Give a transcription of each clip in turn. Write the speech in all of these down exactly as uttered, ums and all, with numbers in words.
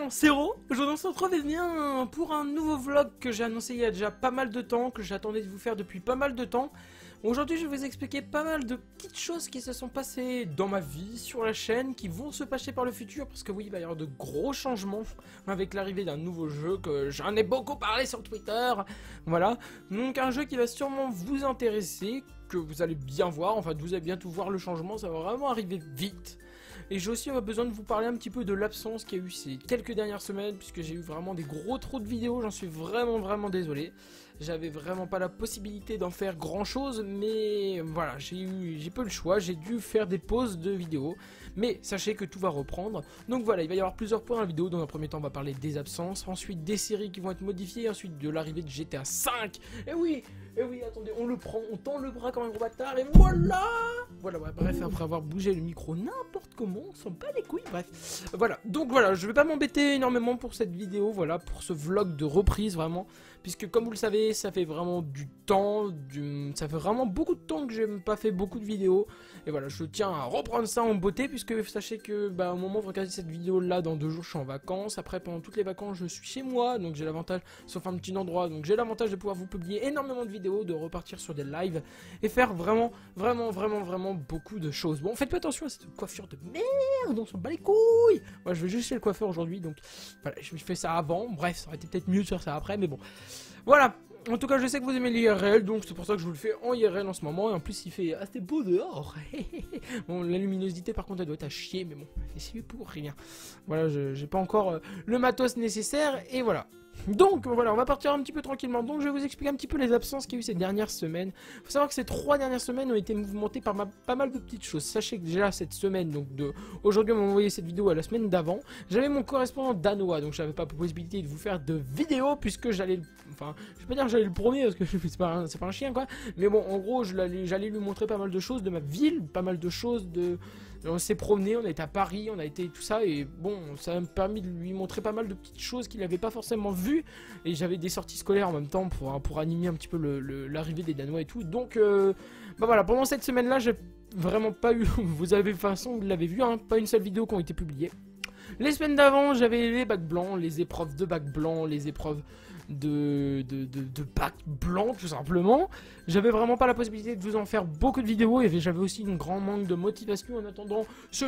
gens, c'est Ro. Aujourd'hui on se retrouve et bien pour un nouveau vlog que j'ai annoncé il y a déjà pas mal de temps, que j'attendais de vous faire depuis pas mal de temps. Aujourd'hui je vais vous expliquer pas mal de petites choses qui se sont passées dans ma vie, sur la chaîne, qui vont se passer par le futur, parce que oui, il va y avoir de gros changements avec l'arrivée d'un nouveau jeu que j'en ai beaucoup parlé sur Twitter. Voilà, donc un jeu qui va sûrement vous intéresser, que vous allez bien voir, enfin vous allez bientôt voir le changement, ça va vraiment arriver vite. Et j'ai aussi besoin de vous parler un petit peu de l'absence qu'il y a eu ces quelques dernières semaines, puisque j'ai eu vraiment des gros trous de vidéos, j'en suis vraiment vraiment désolé. J'avais vraiment pas la possibilité d'en faire grand chose, mais voilà, j'ai eu, j'ai pas eu le choix, j'ai dû faire des pauses de vidéos. Mais sachez que tout va reprendre. Donc voilà, il va y avoir plusieurs points dans la vidéo. Dans un premier temps, on va parler des absences, ensuite des séries qui vont être modifiées, ensuite de l'arrivée de G T A cinq. Et oui, et oui, attendez, on le prend, on tend le bras comme un gros bâtard, et voilà. Voilà, ouais, bref, après avoir bougé le micro n'importe comment, on s'en bat les couilles, bref. Voilà, donc voilà, je vais pas m'embêter énormément pour cette vidéo, voilà, pour ce vlog de reprise, vraiment. Puisque comme vous le savez, ça fait vraiment du temps, du... ça fait vraiment beaucoup de temps que j'ai pas fait beaucoup de vidéos. Et voilà, je tiens à reprendre ça en beauté, puisque sachez que bah, au moment où vous regardez cette vidéo là, dans deux jours je suis en vacances. Après pendant toutes les vacances je suis chez moi, donc j'ai l'avantage, sauf un petit endroit, donc j'ai l'avantage de pouvoir vous publier énormément de vidéos, de repartir sur des lives et faire vraiment, vraiment, vraiment, vraiment beaucoup de choses. Bon, faites pas attention à cette coiffure de merde, on s'en bat les couilles. Moi je vais juste chez le coiffeur aujourd'hui, donc voilà, je fais ça avant. Bref, ça aurait été peut-être mieux de faire ça après, mais bon. Voilà, en tout cas je sais que vous aimez l'I R L, donc c'est pour ça que je vous le fais en I R L en ce moment, et en plus il fait assez beau dehors. Bon, la luminosité par contre elle doit être à chier, mais bon, c'est pour rien. Voilà, j'ai pas encore euh, le matos nécessaire, et voilà. Donc voilà, on va partir un petit peu tranquillement. Donc je vais vous expliquer un petit peu les absences qu'il y a eu ces dernières semaines. Faut savoir que ces trois dernières semaines ont été mouvementées par ma, pas mal de petites choses. Sachez que déjà cette semaine, donc de aujourd'hui on m'a envoyé cette vidéo à la semaine d'avant, j'avais mon correspondant danois, donc j'avais pas la possibilité de vous faire de vidéo puisque j'allais, enfin je vais pas dire que j'allais le premier parce que c'est pas, un, pas un chien quoi, mais bon en gros j'allais lui montrer pas mal de choses de ma ville, pas mal de choses de... On s'est promené, on a été à Paris, on a été tout ça, et bon, ça m'a permis de lui montrer pas mal de petites choses qu'il n'avait pas forcément vues, et j'avais des sorties scolaires en même temps pour, pour animer un petit peu l'arrivée des Danois et tout, donc euh, bah voilà, pendant cette semaine-là, j'ai vraiment pas eu, vous avez, de toute façon, vous l'avez vu, hein, pas une seule vidéo qui ont été publiées. Les semaines d'avant, j'avais les bacs blancs, les épreuves de bac blanc, les épreuves de, de, de, de bac blanc, tout simplement. J'avais vraiment pas la possibilité de vous en faire beaucoup de vidéos, et j'avais aussi un grand manque de motivation en attendant.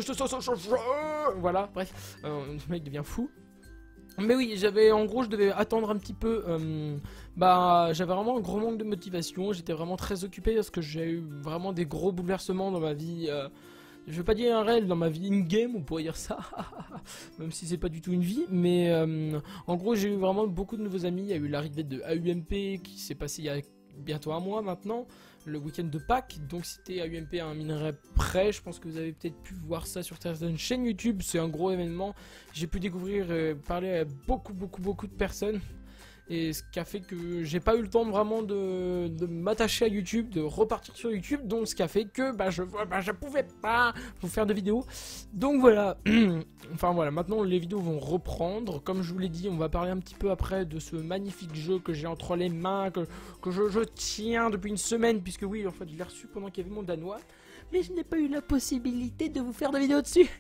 Voilà, bref, euh, le mec devient fou. Mais oui, j'avais, en gros, je devais attendre un petit peu, euh, bah, j'avais vraiment un gros manque de motivation, j'étais vraiment très occupé parce que j'ai eu vraiment des gros bouleversements dans ma vie. Euh, Je vais pas dire un réel, dans ma vie in-game, on pourrait dire ça, même si c'est pas du tout une vie, mais euh, en gros j'ai eu vraiment beaucoup de nouveaux amis. Il y a eu l'arrivée de A U M P qui s'est passé il y a bientôt un mois maintenant, le week-end de Pâques, donc c'était A U M P à un minerai près, je pense que vous avez peut-être pu voir ça sur certaines chaînes YouTube, c'est un gros événement, j'ai pu découvrir, euh, parler à beaucoup beaucoup beaucoup de personnes. Et ce qui a fait que j'ai pas eu le temps vraiment de, de m'attacher à YouTube, de repartir sur YouTube. Donc ce qui a fait que bah, je, bah, je pouvais pas vous faire de vidéos. Donc voilà. Enfin voilà, maintenant les vidéos vont reprendre. Comme je vous l'ai dit, on va parler un petit peu après de ce magnifique jeu que j'ai entre les mains, que, que je, je tiens depuis une semaine. Puisque oui, en fait je l'ai reçu pendant qu'il y avait mon danois. Mais je n'ai pas eu la possibilité de vous faire de vidéos dessus.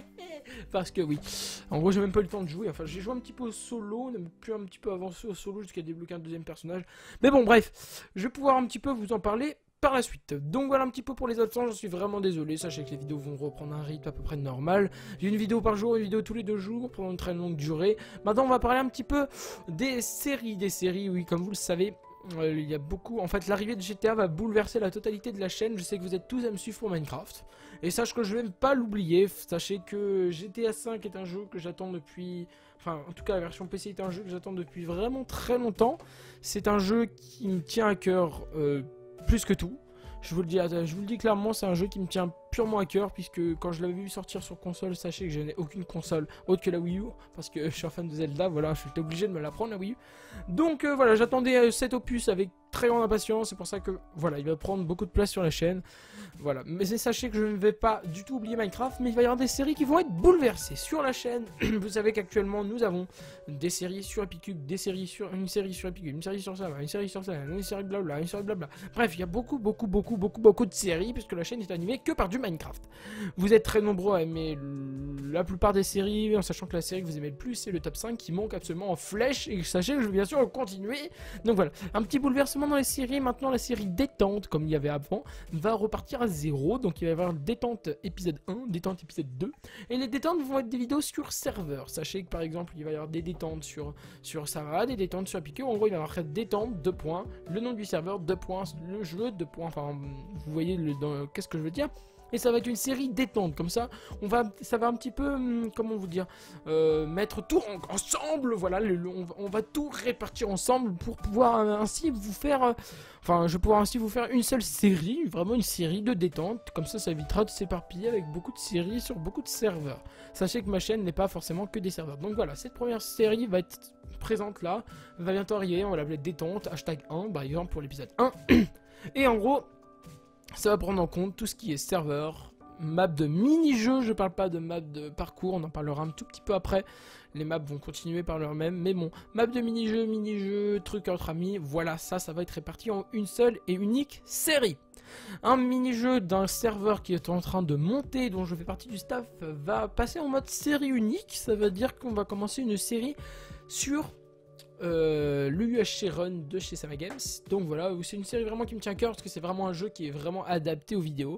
Parce que oui, en gros j'ai même pas eu le temps de jouer. Enfin j'ai joué un petit peu au solo, on a pu un petit peu avancer au solo jusqu'à débloquer un deuxième personnage. Mais bon bref, je vais pouvoir un petit peu vous en parler par la suite. Donc voilà un petit peu pour les absences, je suis vraiment désolé. Sachez que les vidéos vont reprendre un rythme à peu près normal. J'ai une vidéo par jour, une vidéo tous les deux jours pendant une très longue durée. Maintenant on va parler un petit peu des séries, des séries oui comme vous le savez. Euh, il y a beaucoup, en fait l'arrivée de G T A va bouleverser la totalité de la chaîne. Je sais que vous êtes tous à me suivre pour Minecraft, et sache que je vais pas l'oublier. Sachez que G T A cinq est un jeu que j'attends depuis, enfin en tout cas la version P C est un jeu que j'attends depuis vraiment très longtemps. C'est un jeu qui me tient à cœur euh, plus que tout. Je vous le dis, je vous le dis clairement, c'est un jeu qui me tient purement à cœur, puisque quand je l'avais vu sortir sur console, sachez que je n'ai aucune console autre que la Wii U, parce que je suis un fan de Zelda, voilà, je suis obligé de me la prendre la Wii U. Donc euh, voilà, j'attendais euh, cet opus avec très grande impatience, c'est pour ça que voilà, il va prendre beaucoup de place sur la chaîne. Voilà, mais sachez que je ne vais pas du tout oublier Minecraft, mais il va y avoir des séries qui vont être bouleversées sur la chaîne. Vous savez qu'actuellement nous avons des séries sur Epicube, des séries sur une série sur Epicube, une série sur ça, une série sur ça, une série blabla, une série blabla. Bref, il y a beaucoup beaucoup beaucoup beaucoup beaucoup de séries, puisque la chaîne est animée que par du Minecraft. Vous êtes très nombreux à aimer la plupart des séries, en sachant que la série que vous aimez le plus c'est le top cinq qui manque absolument en flèche, et sachez que je vais bien sûr continuer. Donc voilà, un petit bouleversement dans les séries. Maintenant la série détente, comme il y avait avant, va repartir à zéro. Donc il va y avoir détente épisode un, détente épisode deux, et les détentes vont être des vidéos sur serveur. Sachez que par exemple il va y avoir des détentes sur, sur Sarah, des détentes sur Piqué. En gros il va y avoir détente, deux points, le nom du serveur, deux points, le jeu, deux points, enfin vous voyez le, dans, qu'est-ce que je veux dire. Et ça va être une série détente, comme ça, on va, ça va un petit peu, hum, comment vous dire, euh, mettre tout en, ensemble, voilà, le, le, on, on va tout répartir ensemble pour pouvoir euh, ainsi vous faire, euh, enfin, je vais pouvoir ainsi vous faire une seule série, vraiment une série de détente, comme ça, ça évitera de s'éparpiller avec beaucoup de séries sur beaucoup de serveurs. Sachez que ma chaîne n'est pas forcément que des serveurs. Donc voilà, cette première série va être présente là, va bientôt arriver, on va l'appeler détente, hashtag un, par exemple, pour l'épisode un, et en gros... ça va prendre en compte tout ce qui est serveur, map de mini-jeux, je parle pas de map de parcours, on en parlera un tout petit peu après. Les maps vont continuer par leur même, mais bon, map de mini-jeux, mini-jeux, trucs entre amis, voilà, ça, ça va être réparti en une seule et unique série. Un mini-jeu d'un serveur qui est en train de monter, dont je fais partie du staff, va passer en mode série unique, ça veut dire qu'on va commencer une série sur... Euh, le U H C Run de chez Sama Games. Donc voilà, c'est une série vraiment qui me tient à cœur parce que c'est vraiment un jeu qui est vraiment adapté aux vidéos.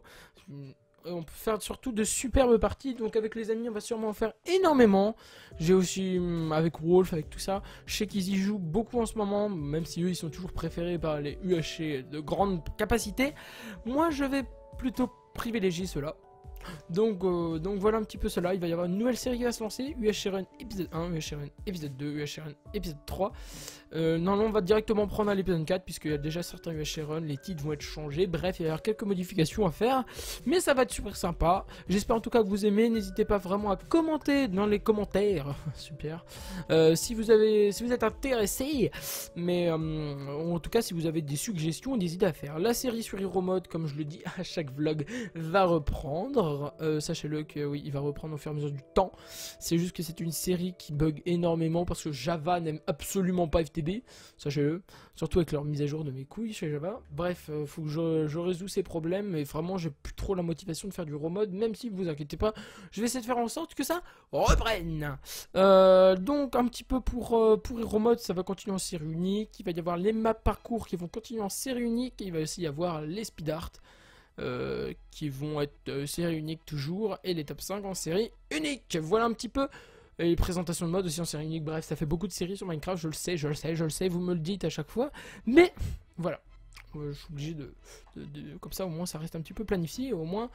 On peut faire surtout de superbes parties, donc avec les amis on va sûrement en faire énormément. J'ai aussi avec Wolf, avec tout ça, je sais qu'ils y jouent beaucoup en ce moment, même si eux ils sont toujours préférés par les U H C de grande capacité. Moi je vais plutôt privilégier cela. Donc, euh, donc voilà un petit peu cela. Il va y avoir une nouvelle série qui va se lancer, U H C Run épisode un, U H C Run épisode deux, U H C Run épisode trois. euh, Non, non, on va directement prendre à l'épisode quatre, puisqu'il y a déjà certains U H C Run, les titres vont être changés. Bref, il va y avoir quelques modifications à faire, mais ça va être super sympa. J'espère en tout cas que vous aimez. N'hésitez pas vraiment à commenter dans les commentaires. Super. euh, Si vous avez, si vous êtes intéressé, mais euh, en tout cas si vous avez des suggestions, n'hésitez à faire. La série sur Hero Mode, comme je le dis à chaque vlog, va reprendre. Euh, Sachez-le que oui, il va reprendre au fur et à mesure du temps. C'est juste que c'est une série qui bug énormément parce que Java n'aime absolument pas F T B. Sachez-le, surtout avec leur mise à jour de mes couilles chez Java. Bref, euh, faut que je, je résous ces problèmes et vraiment j'ai plus trop la motivation de faire du remode. Même si vous inquiétez pas, je vais essayer de faire en sorte que ça reprenne. Euh, donc un petit peu pour euh, pour Hero Mode, ça va continuer en série unique. Il va y avoir les maps parcours qui vont continuer en série unique. Et il va aussi y avoir les speed art. Euh, qui vont être euh, série unique toujours, et les top cinq en série unique. Voilà un petit peu. Et les présentations de mode aussi en série unique. Bref, ça fait beaucoup de séries sur Minecraft, je le sais, je le sais, je le sais, vous me le dites à chaque fois. Mais voilà, euh, je suis obligé de, de, de... Comme ça au moins ça reste un petit peu planifié, au moins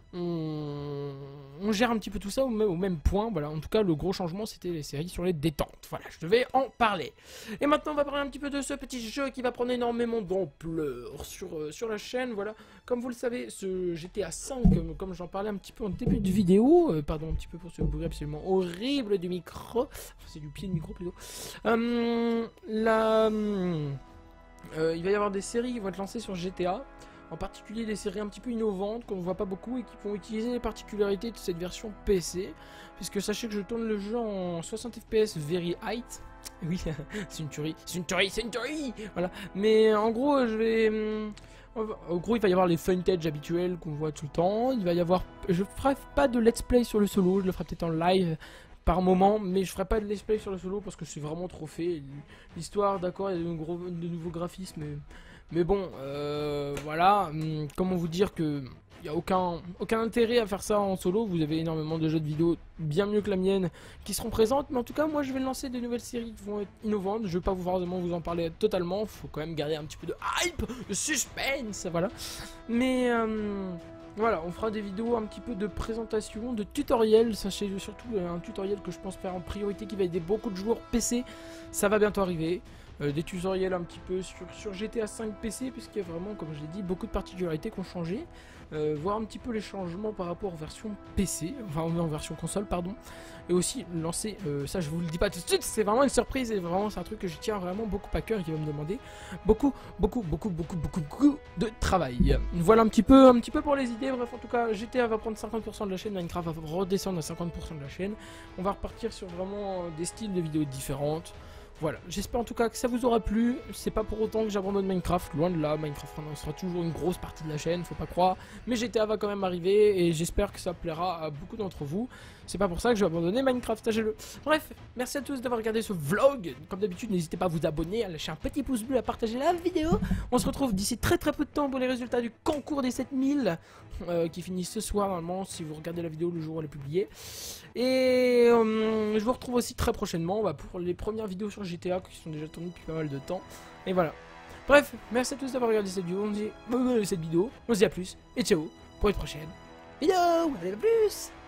on, on gère un petit peu tout ça au même, au même point. Voilà, en tout cas le gros changement c'était les séries sur les détentes. Voilà, je devais en parler. Et maintenant on va parler un petit peu de ce petit jeu qui va prendre énormément d'ampleur sur, euh, sur la chaîne. Voilà, comme vous le savez, ce G T A cinq, euh, comme j'en parlais un petit peu en début de vidéo, euh, pardon un petit peu pour ce bruit absolument horrible du micro, enfin, c'est du pied de micro plutôt. Euh, la, euh, il va y avoir des séries qui vont être lancées sur G T A. En particulier des séries un petit peu innovantes qu'on ne voit pas beaucoup et qui vont utiliser les particularités de cette version P C. Puisque sachez que je tourne le jeu en soixante F P S very height. Oui, c'est une tuerie, c'est une tuerie, c'est une tuerie. Voilà. Mais en gros, je vais... En gros, il va y avoir les footage habituels qu'on voit tout le temps. Il va y avoir... Je ferai pas de let's play sur le solo, je le ferai peut-être en live par moment, mais je ferai pas de let's play sur le solo parce que c'est vraiment trop fait. L'histoire, d'accord, il y a de, gros, de nouveaux graphismes, mais... Mais bon, euh, voilà, hum, comment vous dire que il n'y a aucun, aucun intérêt à faire ça en solo. Vous avez énormément de jeux de vidéo bien mieux que la mienne qui seront présentes. Mais en tout cas, moi je vais lancer des nouvelles séries qui vont être innovantes. Je ne vais pas vous forcément vous en parler totalement. Il faut quand même garder un petit peu de hype, de suspense, voilà. Mais euh, voilà, on fera des vidéos un petit peu de présentation, de tutoriel. Sachez surtout un tutoriel que je pense faire en priorité qui va aider beaucoup de joueurs P C. Ça va bientôt arriver. Euh, des tutoriels un petit peu sur, sur G T A cinq P C, puisqu'il y a vraiment, comme je l'ai dit, beaucoup de particularités qui ont changé. Euh, voir un petit peu les changements par rapport aux versions P C, enfin en version console, pardon. Et aussi lancer, euh, ça je vous le dis pas tout de suite, c'est vraiment une surprise et vraiment c'est un truc que je tiens vraiment beaucoup à cœur et qui va me demander beaucoup, beaucoup, beaucoup, beaucoup, beaucoup, beaucoup de travail. Voilà un petit peu, un petit peu pour les idées. Bref, en tout cas, G T A va prendre cinquante pour cent de la chaîne, Minecraft va redescendre à cinquante pour cent de la chaîne. On va repartir sur vraiment des styles de vidéos différentes. Voilà, j'espère en tout cas que ça vous aura plu. C'est pas pour autant que j'abandonne Minecraft, loin de là. Minecraft maintenant sera toujours une grosse partie de la chaîne, faut pas croire. Mais G T A va quand même arriver et j'espère que ça plaira à beaucoup d'entre vous. C'est pas pour ça que je vais abandonner Minecraft, sachez-le. Bref, merci à tous d'avoir regardé ce vlog. Comme d'habitude, n'hésitez pas à vous abonner, à lâcher un petit pouce bleu, à partager la vidéo. On se retrouve d'ici très très peu de temps pour les résultats du concours des sept mille euh, qui finit ce soir normalement, si vous regardez la vidéo le jour où elle est publiée. Et euh, je vous retrouve aussi très prochainement bah, pour les premières vidéos sur G T A qui sont déjà tournées depuis pas mal de temps. Et voilà. Bref, merci à tous d'avoir regardé cette vidéo. On se dit, euh, cette vidéo. On se dit à plus et ciao pour une prochaine vidéo. Allez, à plus.